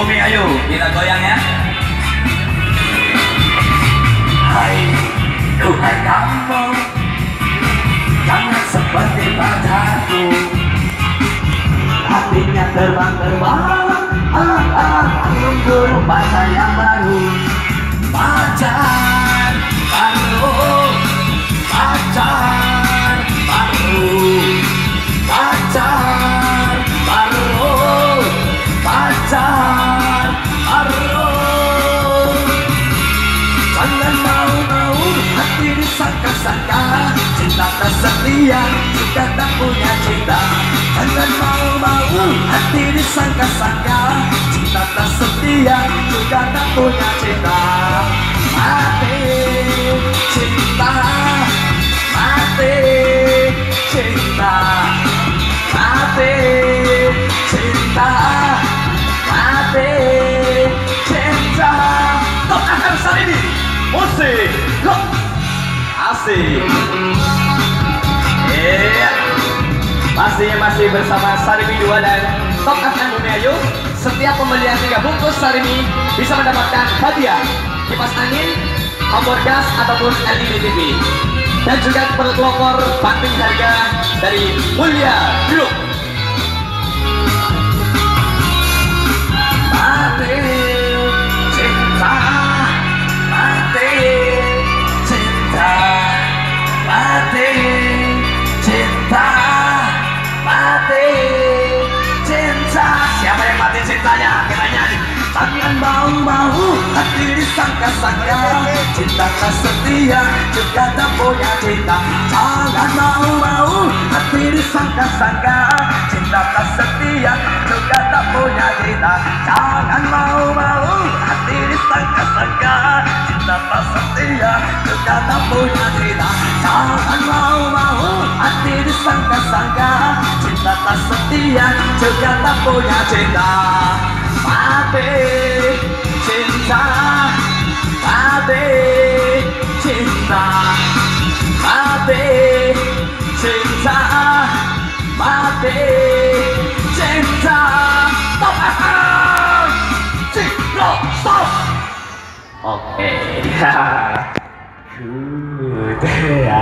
Umi ayo kita goyang ya. Hai Tuhan kamu, jangan seperti padaku, hatinya terbang-terbang, menunggu pacar yang baru. Pacar baru, pacar baru, pacar baru, pacar baru. Jangan mau-mau hati disangka-sangka, cinta tak setia jika tak punya cinta. Jangan mau-mau hati disangka-sangka, cinta tak setia jika tak punya cinta. Mati cinta, mati cinta, mati cinta, mati cinta. Top akan saat ini musik rock asik. Masih bersama Sarimi 2 dan Top akan Bumi Ayu. Setiap pembelian 3 bungkus Sarimi bisa mendapatkan hadiah kipas angin, kompor gas ataupun LED TV, dan juga pelopor banting harga dari Mulia Group. Mati cinta, mati cinta, mati cinta, mati cinta. Siapa yang mati cintanya? Kita nyanyi. Jangan mau-mau hati disangka-sangka, cinta tak setia juga tak punya cinta. Jangan mau-mau hati disangka-sangka, cinta tak setia juga tak punya cinta. Jangan mau-mau hati disangka-sangka, cinta tak setia juga tak punya cinta. Jangan mau-mau hati disangka-sangka, cinta tak setia juga tak punya cinta. Mati cinta, mati cinta, mati cinta, mati cinta. Top FM Cipro Stop. Oke. Good.